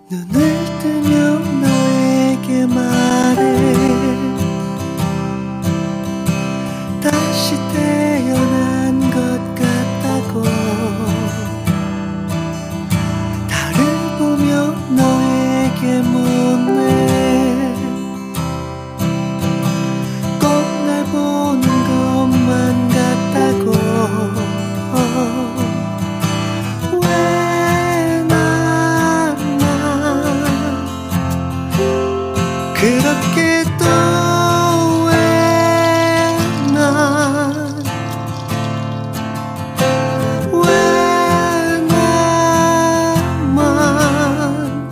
눈을 뜨면 너에게 말해 다시 태어난 것 같다고 달을 보며 너에게 묻네 꼭 날 보는 것만 같다고 왜 나만 그렇게 또 왜 난 왜 나만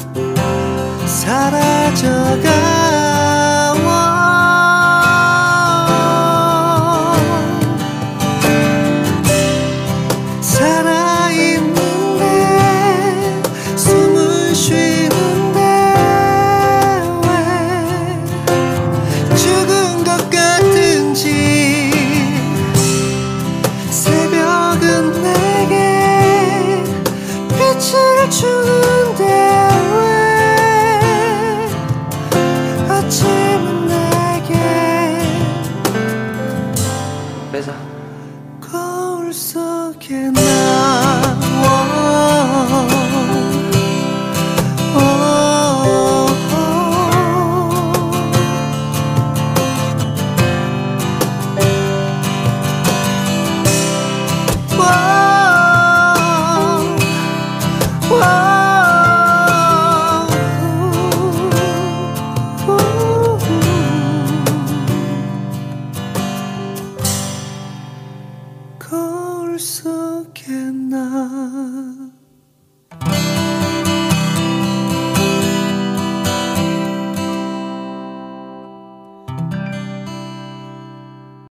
사라져가 살아있는데 숨을 쉬는데 왜 죽은 것 같은지 새벽은 내게 빛을 주는데 왜 아침은 내게 빼자. 거울 속에 나와 거울 속에 나